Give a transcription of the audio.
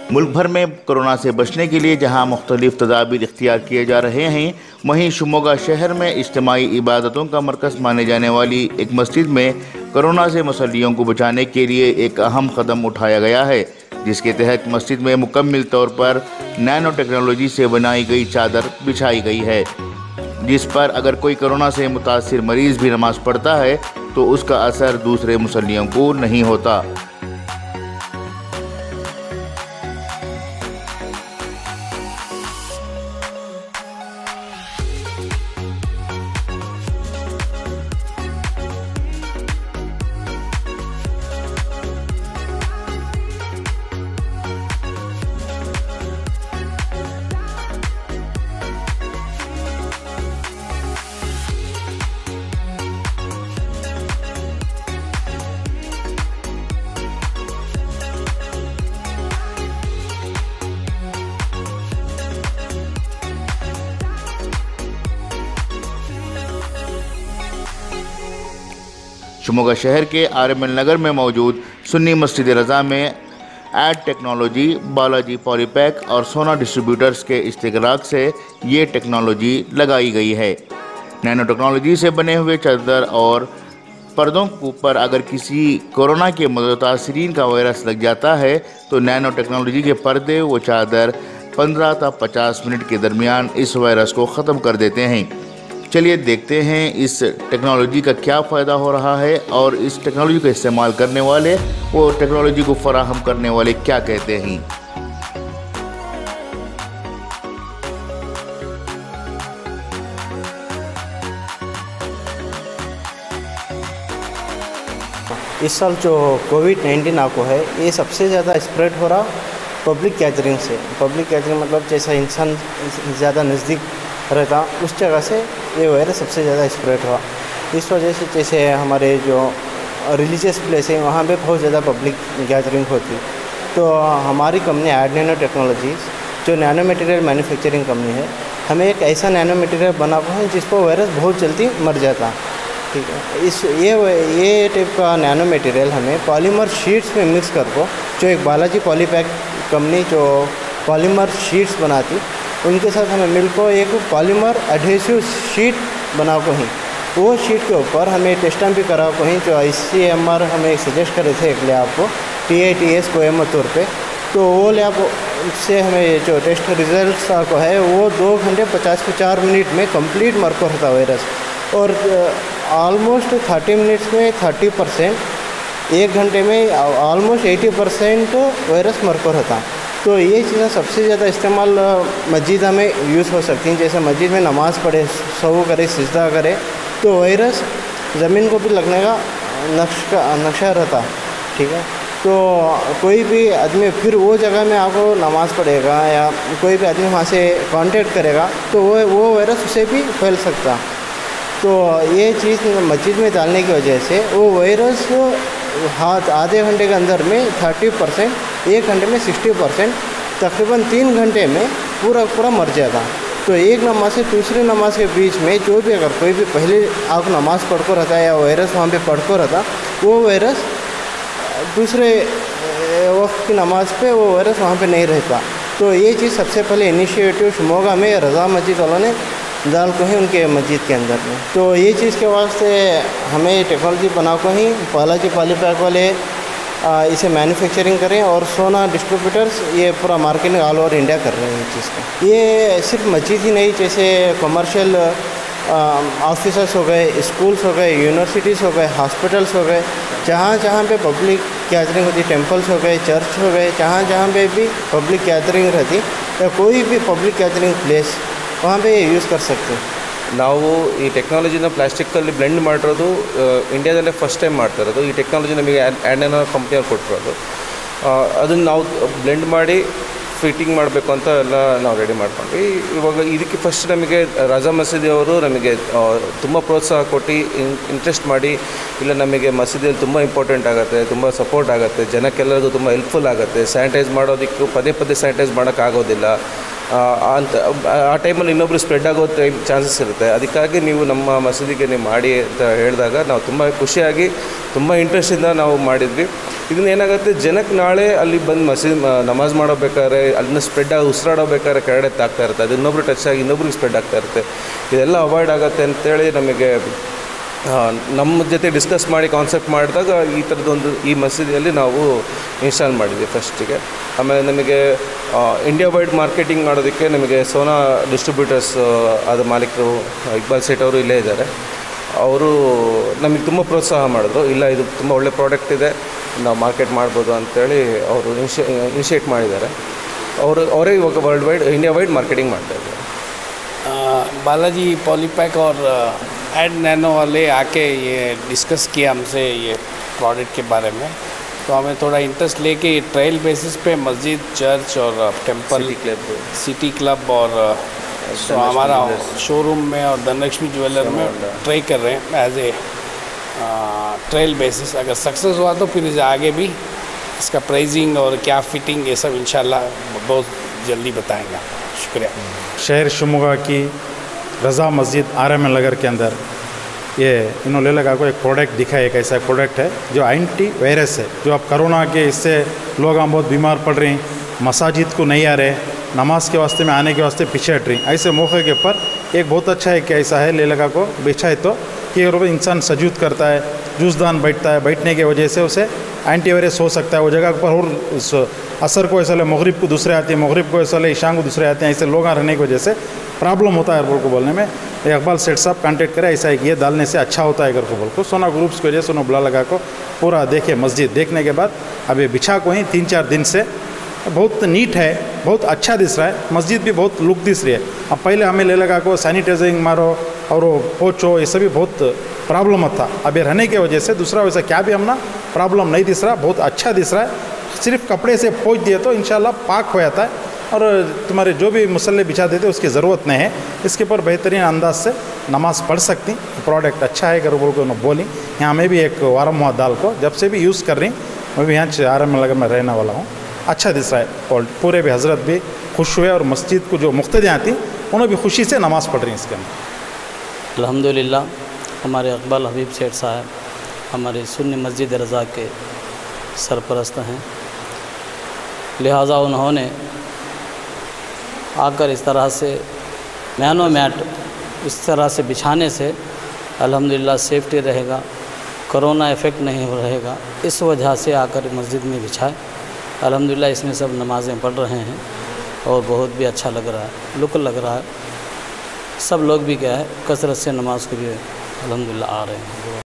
मुल्क भर में कोरोना से बचने के लिए जहां मुख्तलिफ तदाबीर इख्तियार किए जा रहे हैं, वहीं शिमोगा शहर में इज्तिमाई इबादतों का मरकज़ माने जाने वाली एक मस्जिद में कोरोना से मुसल्लियों को बचाने के लिए एक अहम कदम उठाया गया है, जिसके तहत मस्जिद में मुकम्मल तौर पर नैनो टेक्नोलॉजी से बनाई गई चादर बिछाई गई है, जिस पर अगर कोई कोरोना से मुतासिर मरीज़ भी नमाज पढ़ता है तो उसका असर दूसरे मुसल्लियों को नहीं होता। शिमोगा शहर के आरएमएल नगर में मौजूद सुन्नी मस्जिद रज़ा में एड टेक्नोलॉजी, बालाजी पॉलीपैक और सोना डिस्ट्रीब्यूटर्स के इस्तेगराक से ये टेक्नोलॉजी लगाई गई है। नैनो टेक्नोलॉजी से बने हुए चादर और पर्दों के ऊपर अगर किसी कोरोना के मुतासिरीन का वायरस लग जाता है तो नैनो टेक्नोलॉजी के पर्दे व चादर 15 से 50 मिनट के दरमियान इस वायरस को ख़त्म कर देते हैं। चलिए देखते हैं इस टेक्नोलॉजी का क्या फ़ायदा हो रहा है और इस टेक्नोलॉजी का इस्तेमाल करने वाले वो टेक्नोलॉजी को फराहम करने वाले क्या कहते हैं। इस साल जो कोविड-19 आपको है, ये सबसे ज़्यादा स्प्रेड हो रहा पब्लिक गैदरिंग से। पब्लिक गैदरिंग मतलब जैसा इंसान ज़्यादा नज़दीक रहता उस जगह से ये वायरस सबसे ज़्यादा स्प्रेड हुआ। इस वजह से जैसे हमारे जो रिलीजियस प्लेस है वहाँ पे बहुत ज़्यादा पब्लिक गैदरिंग होती, तो हमारी कंपनी एड नैनो टेक्नोलॉजीज़ जो नैनो मटेरियल मैन्युफैक्चरिंग कंपनी है, हमें एक ऐसा नैनो मटेरियल बना हुआ है जिस पर वायरस बहुत जल्दी मर जाता। ठीक है, ये टाइप का नैनो मटेरियल हमें पॉलीमर शीट्स में मिक्स कर को, जो एक बालाजी पॉलीपैक कंपनी जो पॉलीमर शीट्स बनाती, उनके साथ हमें मिलकर एक पॉलीमर एडहेसिव शीट बना को ही, वो शीट के ऊपर हमें टेस्टिंग भी करा को ही, जो ICMR हमें सजेस्ट करे थे एक लैब को TITS कोयम्बतूर पे, तो वो लैब से हमें जो टेस्ट रिजल्ट्स को है वो 2 घंटे 54 मिनट में कंप्लीट मर को रहता वायरस, और ऑलमोस्ट 30 मिनट्स में 30%, 1 घंटे में ऑलमोस्ट 80% वायरस मर को रहता। तो ये चीज़ें सबसे ज़्यादा इस्तेमाल मस्जिद में यूज़ हो सकती हैं। जैसे मस्जिद में नमाज़ पढ़े, सऊ करे, सिजदा करे, तो वायरस ज़मीन को भी लगने का नक्शा रहता। ठीक है, तो कोई भी आदमी फिर वो जगह में आपको नमाज़ पढ़ेगा या कोई भी आदमी वहाँ से कांटेक्ट करेगा तो वो वायरस उसे भी फैल सकता। तो ये चीज़ मस्जिद में डालने की वजह से वो वायरस आधे घंटे के अंदर में 30%, 1 घंटे में 60%, तकरीबन 3 घंटे में पूरा मर जाता। तो एक नमाज से दूसरी नमाज के बीच में जो भी अगर कोई भी पहले आप नमाज़ पढ़ को रहता है या वायरस वहाँ पे पढ़ को रहता, वो वायरस दूसरे वक्त की नमाज पे वो वायरस वहाँ पे नहीं रहता। तो ये चीज़ सबसे पहले इनिशिएटिव शिमोगा में रज़ा मस्जिद वालों ने डाल को ही उनके मस्जिद के अंदर में। तो ये चीज़ के वास्ते हमें टेक्नोलॉजी बना को ही बालाजी पॉलीपैक वाले इसे मैन्युफैक्चरिंग करें, और सोना डिस्ट्रीब्यूटर्स ये पूरा मार्केटिंग ऑल ओवर इंडिया कर रहे हैं इस चीज़ को। ये सिर्फ मस्जिद ही नहीं, जैसे कमर्शियल ऑफिसर्स हो गए, स्कूल्स हो गए, यूनिवर्सिटीज़ हो गए, हॉस्पिटल्स हो गए, जहाँ पे पब्लिक गैदरिंग होती, टेम्पल्स हो गए, चर्च हो गए, जहाँ पे भी पब्लिक गैदरिंग रहती या कोई भी पब्लिक गैदरिंग प्लेस वहाँ पे यूज़ कर सकते हैं। ನಾವು ಈ ಟೆಕ್ನಾಲಜಿನ ಪ್ಲಾಸ್ಟಿಕ್ಕಲ್ಲಿ ಬ್ಲೆಂಡ್ ಮಾಡಿರೋದು ಇಂಡಿಯಾದಲ್ಲೇ ಫಸ್ಟ್ ಟೈಮ್ ಮಾಡ್ತಾ ಇರೋದು. ಈ ಟೆಕ್ನಾಲಜಿ ನಮಗೆ ಆ್ಯಡ್ ನೈನೋ ಕಂಪ್ನಿಯವ್ರು ಕೊಟ್ಟಿರೋದು. ಅದನ್ನು ನಾವು ಬ್ಲೆಂಡ್ ಮಾಡಿ ಫಿಟ್ಟಿಂಗ್ ಮಾಡಬೇಕು ಅಂತ ಎಲ್ಲ ನಾವು ರೆಡಿ ಮಾಡ್ಕೊಂಡ್ವಿ. ಇವಾಗ ಇದಕ್ಕೆ ಫಸ್ಟ್ ನಮಗೆ ರಜಾ ಮಸೀದಿಯವರು ನಮಗೆ ತುಂಬ ಪ್ರೋತ್ಸಾಹ ಕೊಟ್ಟು ಇಂಟ್ರೆಸ್ಟ್ ಮಾಡಿ, ಇಲ್ಲ ನಮಗೆ ಮಸೀದಿಯಲ್ಲಿ ತುಂಬ ಇಂಪಾರ್ಟೆಂಟ್ ಆಗುತ್ತೆ, ತುಂಬ ಸಪೋರ್ಟ್ ಆಗುತ್ತೆ, ಜನಕ್ಕೆಲ್ಲರಿಗೂ ತುಂಬ ಹೆಲ್ಪ್ಫುಲ್ ಆಗುತ್ತೆ. ಸ್ಯಾನಿಟೈಸ್ ಮಾಡೋದಕ್ಕೂ ಪದೇ ಸ್ಯಾನಿಟೈಸ್ ಮಾಡೋಕ್ಕಾಗೋದಿಲ್ಲ. ಅಂತ ಆ ಟೈಮಲ್ಲಿ ಇನ್ನೊಬ್ಬರು ಸ್ಪ್ರೆಡ್ ಆಗೋ ಚಾನ್ಸಸ್ ಇರುತ್ತೆ. ಅದಕ್ಕಾಗಿ ನೀವು ನಮ್ಮ ಮಸೀದಿಗೆ ನೀವು ಮಾಡಿ ಅಂತ ಹೇಳಿದಾಗ ನಾವು ತುಂಬ ಖುಷಿಯಾಗಿ ತುಂಬ ಇಂಟ್ರೆಸ್ಟಿಂದ ನಾವು ಮಾಡಿದ್ವಿ. ಇದನ್ನ ಏನಾಗುತ್ತೆ, ಜನಕ್ಕೆ ನಾಳೆ ಅಲ್ಲಿ ಬಂದು ನಮಾಜ್ ಮಾಡೋಬೇಕಾದ್ರೆ ಅಲ್ಲಿಂದ ಸ್ಪ್ರೆಡ್ ಆಗಿ ಉಸಿರಾಡೋಬೇಕಾದ್ರೆ ಕೆಳಗಡೆ ತಾಗ್ತಾ ಇರುತ್ತೆ, ಅದು ಇನ್ನೊಬ್ರು ಟಚ್ ಆಗಿ ಇನ್ನೊಬ್ರಿಗೆ ಸ್ಪ್ರೆಡ್ ಆಗ್ತಾ ಇರುತ್ತೆ. ಇದೆಲ್ಲ ಅವಾಯ್ಡ್ ಆಗುತ್ತೆ ಅಂತೇಳಿ ನಮಗೆ ನಮ್ಮ ಜೊತೆ ಡಿಸ್ಕಸ್ ಮಾಡಿ ಕಾನ್ಸೆಪ್ಟ್ ಮಾಡಿದಾಗ ಈ ಥರದ್ದೊಂದು ಈ ಮಸೀದಿಯಲ್ಲಿ ನಾವು ಇನ್ಸ್ಟಾಲ್ ಮಾಡಿದ್ವಿ ಫಸ್ಟಿಗೆ. ಆಮೇಲೆ ನಮಗೆ ಇಂಡಿಯಾ ವೈಡ್ ಮಾರ್ಕೆಟಿಂಗ್ ಮಾಡೋದಕ್ಕೆ ನಮಗೆ ಸೋನಾ ಡಿಸ್ಟ್ರಿಬ್ಯೂಟರ್ಸ್ ಆದ ಮಾಲೀಕರು ಇಕ್ಬಾಲ್ ಸೇಠ್ ಅವರು ಇಲ್ಲೇ ಇದ್ದಾರೆ. ಅವರು ನಮಗೆ ತುಂಬ ಪ್ರೋತ್ಸಾಹ ಮಾಡಿದ್ರು. ಇಲ್ಲ, ಇದು ತುಂಬ ಒಳ್ಳೆ ಪ್ರಾಡಕ್ಟ್ ಇದೆ, ನಾವು ಮಾರ್ಕೆಟ್ ಮಾಡ್ಬೋದು ಅಂಥೇಳಿ ಅವರು ಇನಿಷಿಯೇಟ್ ಮಾಡಿದ್ದಾರೆ. ಅವರೇ ಇವಾಗ world wide India wide marketing ಮಾಡ್ತಾಯಿದ್ದಾರೆ. बालाजी पॉलीपैक और एड नैनो वाले आके ये डिस्कस किया हमसे ये प्रोडक्ट के बारे में, तो हमें थोड़ा इंटरेस्ट लेके ये ट्रायल बेसिस पे मस्जिद, चर्च और टेंपल, सिटी क्लब और हमारा शोरूम में और धनलक्ष्मी ज्वेलर में ट्राई कर रहे हैं एज ए ट्रायल बेसिस. अगर सक्सेस हुआ तो फिर आगे भी इसका प्राइसिंग और क्या फिटिंग ये सब इंशाल्लाह बहुत जल्दी बताएंगे. शुक्रिया. शहर शिवमोगा की रज़ा मस्जिद RMN नगर के अंदर ये इन्होंने लगा को एक प्रोडक्ट दिखा है. एक ऐसा प्रोडक्ट है जो एंटी वायरस है, जो अब कोरोना के इससे लोग हम बहुत बीमार पड़ रहे हैं, मसाजिद को नहीं आ रहे, नमाज के वास्ते में आने के वास्ते पीछे हट रही. ऐसे मौके के ऊपर एक बहुत अच्छा है कि ऐसा है ले लगा को बेचा है तो कि इंसान सजूद करता है, जूसदान बैठता है, बैठने की वजह से उसे एंटीवायरस हो सकता है. वो जगह पर और उस असर को ऐसा मगरिब को दूसरे आते हैं, मगरिब को ऐसा ईशान को दूसरे आते हैं. ऐसे लोग रहने की वजह से प्रॉब्लम होता है बोल को बोलने में. इकबाल सेठ साहब कांटेक्ट करें, ऐसा है कि ये डालने से अच्छा होता है घर को बोल को. सोना ग्रुप्स की वजह से उन्होंने बुला लगा को पूरा देखे मस्जिद. देखने के बाद अब ये बिछा को ही 3-4 दिन से बहुत नीट है, बहुत अच्छा दिस रहा है. मस्जिद भी बहुत लुक दिस रही है. अब पहले हमें ले लगा को सैनिटाइजिंग मारो और पोछो, ये सभी बहुत प्रॉब्लम था. अब ये रहने की वजह से दूसरा वैसा क्या भी हमना प्रॉब्लम नहीं दिस रहा, बहुत अच्छा दिस रहा है. सिर्फ कपड़े से पोंछ दिए तो इंशाल्लाह पाक हो जाता है और तुम्हारे जो भी मुसल्ले बिछा देते उसकी ज़रूरत नहीं है. इसके ऊपर बेहतरीन अंदाज से नमाज पढ़ सकती. प्रोडक्ट अच्छा है अगर बोल को बोली. यहाँ मैं भी एक वारम हुआ दाल को जब से भी यूज़ कर रही, मैं भी यहाँ RMN नगर में रहने वाला हूँ. अच्छा दिस रहा है और पूरे भी हज़रत भी खुश हुए और मस्जिद को जो मुख्तदियाँ थी उन्होंने भी खुशी से नमाज़ पढ़ रही इसके अंदर. अल्हम्दुलिल्लाह हमारे इकबाल हबीब सेठ साहब हमारी सुन्नी मस्जिद रज़ा के सरपरस्त हैं, लिहाजा उन्होंने आकर इस तरह से नैनो मैट इस तरह से बिछाने से अल्हम्दुलिल्लाह सेफ्टी रहेगा, कोरोना इफ़ेक्ट नहीं रहेगा. इस वजह से आकर मस्जिद में बिछाए. अल्हम्दुलिल्लाह इसमें सब नमाज़ें पढ़ रहे हैं और बहुत भी अच्छा लग रहा है, लुक लग रहा है. सब लोग भी क्या है कसरत से नमाज को भी अल्हम्दुलिल्लाह आ रहे हैं.